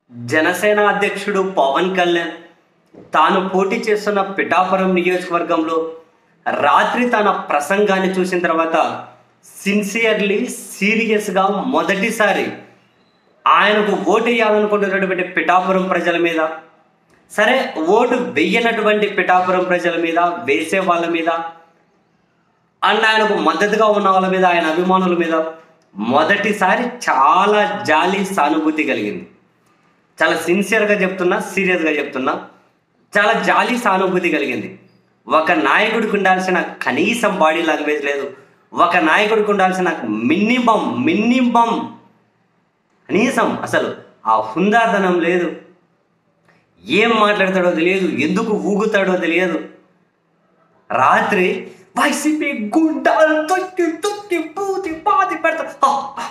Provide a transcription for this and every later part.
జనసేన అధ్యక్షుడు పవన్ కళ్యాణ్ తాను పోటీ చేస్తున్న పిఠాపురం నియోజకవర్గంలో రాత్రి తన ప్రసంగాన్ని చూసిన తర్వాత సిన్సియర్లీ సీరియస్గా మొదటిసారి ఆయనకు ఓటు వేయాలనుకుంటున్నటువంటి పిఠాపురం ప్రజల మీద, సరే ఓటు వెయ్యనటువంటి పిఠాపురం ప్రజల మీద, వేసే వాళ్ళ మీద అండ్ ఆయనకు మద్దతుగా ఉన్న వాళ్ళ మీద, ఆయన అభిమానుల మీద మొదటిసారి చాలా జాలి సానుభూతి కలిగింది. చాలా సిన్సియర్గా చెప్తున్నా, సీరియస్గా చెప్తున్నా, చాలా జాలి సానుభూతి కలిగింది. ఒక నాయకుడికి ఉండాల్సిన కనీసం బాడీ లాంగ్వేజ్ లేదు. ఒక నాయకుడికి ఉండాల్సిన మినిమం కనీసం అసలు ఆ హుందాతనం లేదు. ఏం మాట్లాడతాడో తెలియదు, ఎందుకు ఊగుతాడో తెలియదు. రాత్రి వైసీపీ గుండాలు తొక్కి తొక్కి పూతి పాతి పెడతా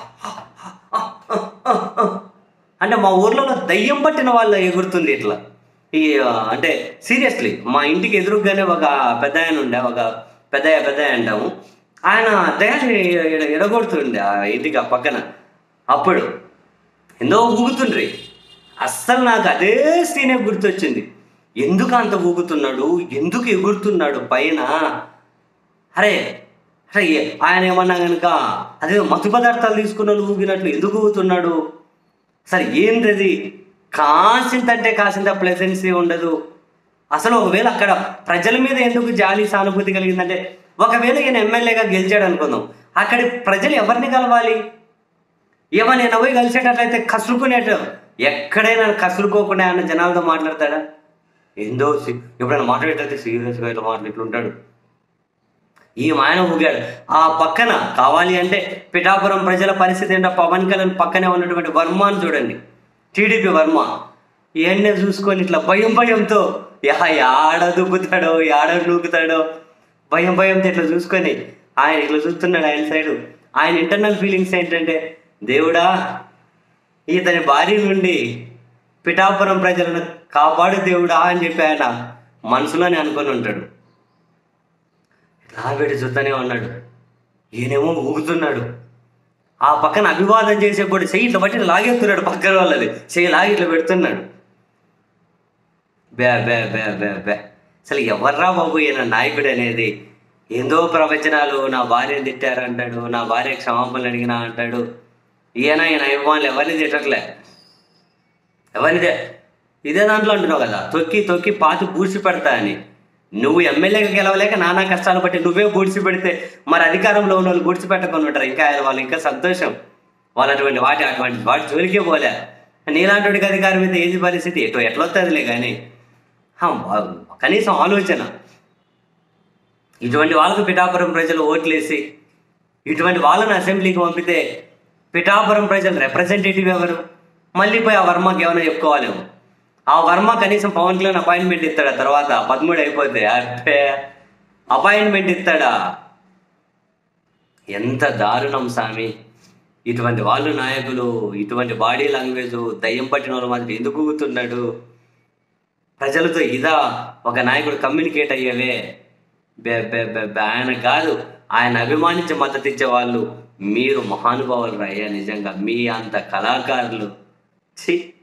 అంటే మా ఊర్లో దయ్యం పట్టిన వాళ్ళు ఎగురుతుంది ఇట్లా. ఈ అంటే సీరియస్లీ మా ఇంటికి ఎదురుగానే ఒక పెద్ద ఆయన ఉండే, ఒక పెద్ద అంటాము, ఆయన దయాన్ని ఎడగొడుతుండే ఆ ఇంటికి ఆ పక్కన. అప్పుడు ఎంతో ఊగుతుండ్రి. అస్సలు నాకు అదే సీనే గుర్తొచ్చింది. ఎందుకు అంత ఊగుతున్నాడు, ఎందుకు ఎగురుతున్నాడు పైన? అరే ఆయన ఏమన్నా కనుక అదే మత్తు పదార్థాలు తీసుకున్న ఊగినట్లు ఎందుకు ఊగుతున్నాడు? సరే ఏంటది? కాసింత ప్లెజెన్సీ ఉండదు అసలు. ఒకవేళ అక్కడ ప్రజల మీద ఎందుకు జాలి సానుభూతి కలిగిందంటే, ఒకవేళ ఈయన ఎమ్మెల్యేగా గెలిచాడు అనుకుందాం, అక్కడి ప్రజలు ఎవరిని కలవాలి? ఏమన్నా పోయి కలిసేటట్లయితే కసురుకునేట, ఎక్కడైనా కసురుకోకుండా ఆయన జనాలతో మాట్లాడతాడా? ఏందో ఎప్పుడైనా మాట్లాడేటైతే సీరియస్గా ఇట్లా ఇట్లుంటాడు. ఈ ఆయన ఊగాడు. ఆ పక్కన కావాలి అంటే పిఠాపురం ప్రజల పరిస్థితి ఏంటో, పవన్ కళ్యాణ్ పక్కనే ఉన్నటువంటి వర్మని చూడండి, టీడీపీ వర్మ. ఇవన్నీ చూసుకొని ఇట్లా భయంతో యాడ దుబ్బుతాడో, యాడ నూకుతాడో భయంతో ఇట్లా చూసుకొని ఆయన ఇట్లా చూస్తున్నాడు. ఆయన సైడు ఆయన ఇంటర్నల్ ఫీలింగ్స్ ఏంటంటే, దేవుడా ఇతని భార్య నుండి పిఠాపురం ప్రజలను కాపాడు దేవుడా అని చెప్పి ఆయన మనసులోనే అనుకొని ఉంటాడు. పెట్టి చూస్తూనే ఉన్నాడు. ఈయనేమో ఊగుతున్నాడు. ఆ పక్కన అభివాదం చేసే కూడా చెయ్యి ఇట్లా బట్టి లాగేస్తున్నాడు, పక్కన వాళ్ళది చెయ్యి లాగి ఇట్లా పెడుతున్నాడు. బే బే బే బే బే అసలు ఎవర్రా బాబు ఈయన నాయకుడు అనేది? ఏందో ప్రవచనాలు, నా భార్యను తిట్టారు అంటాడు, నా భార్య క్షమాపణలు అడిగినా అంటాడు. ఈయన అభిమానులు ఎవరిని తిట్టట్లే, ఎవరినిదే ఇదే దాంట్లో అంటున్నావు కదా, తొక్కి పాతి పూడ్చి పెడతా అని. నువ్వు ఎమ్మెల్యేగా గెలవలేక నానా కష్టాలు బట్టి నువ్వే బూడ్చి పెడితే మరి అధికారంలో ఉన్న వాళ్ళు బూడ్చి పెట్టకుండా ఉంటారు. ఇంకా వాళ్ళు ఇంకా సంతోషం, వాళ్ళు అటువంటి వాటి జోలికే పోలే. నీలాంటి అధికారం మీద ఏది పరిస్థితి ఎట్లా వస్తుందిలే. కానీ కనీసం ఆలోచన. ఇటువంటి వాళ్ళకు పిఠాపురం ప్రజలు ఓట్లేసి ఇటువంటి వాళ్ళని అసెంబ్లీకి పంపితే పిఠాపురం ప్రజలు రిప్రజెంటేటివ్ ఎవరు? మళ్ళీ పోయి ఆ వర్మకి ఏమైనా చెప్పుకోవాలేమో. ఆ వర్మ కనీసం పవన్ కళ్యాణ్ అపాయింట్మెంట్ ఇస్తాడా? తర్వాత 13 అయిపోతే అంటే అపాయింట్మెంట్ ఇస్తాడా? ఎంత దారుణం స్వామి! ఇటువంటి వాళ్ళు నాయకులు, ఇటువంటి బాడీ లాంగ్వేజ్, దయ్యం పట్టిన వాళ్ళు మాత్రం ఎందుకు ఊగుతున్నాడు? ప్రజలతో ఇదా ఒక నాయకుడు కమ్యూనికేట్ అయ్యేవే? ఆయన కాదు, ఆయన అభిమానించి మద్దతు ఇచ్చే వాళ్ళు మీరు మహానుభావులు అయ్యా. నిజంగా మీ అంత కళాకారులు ఛీ.